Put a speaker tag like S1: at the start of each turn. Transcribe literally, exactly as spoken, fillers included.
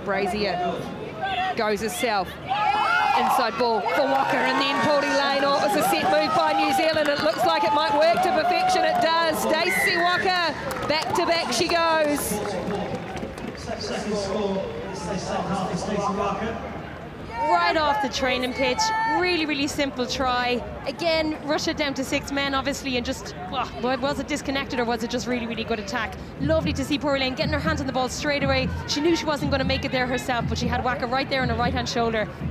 S1: Brazier goes herself. Inside ball for Waaka, and then Paulie Lane. Oh, it was a set move by New Zealand. It looks like it might work to perfection. It does. Stacey Waaka, back to back she goes.
S2: Second score is the second half of Stacey Waaka.
S3: Right off the training pitch, really, really simple try. Again, rush it down to six men, obviously, and just, well, was it disconnected or was it just really, really good attack? Lovely to see Paulie Lane getting her hands on the ball straight away. She knew she wasn't going to make it there herself, but she had Waaka right there on her right-hand shoulder.